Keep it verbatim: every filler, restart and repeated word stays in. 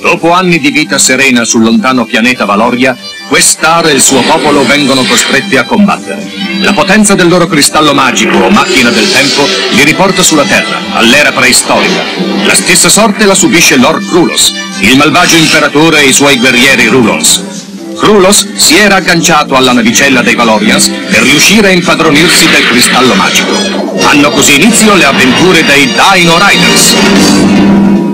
Dopo anni di vita serena sul lontano pianeta Valoria, Questar e il suo popolo vengono costretti a combattere. La potenza del loro cristallo magico o macchina del tempo li riporta sulla Terra, all'era preistorica. La stessa sorte la subisce Lord Krulos, il malvagio imperatore e i suoi guerrieri Rulons. Krulos si era agganciato alla navicella dei Valorians per riuscire a impadronirsi del cristallo magico. Hanno così inizio le avventure dei Dino Riders.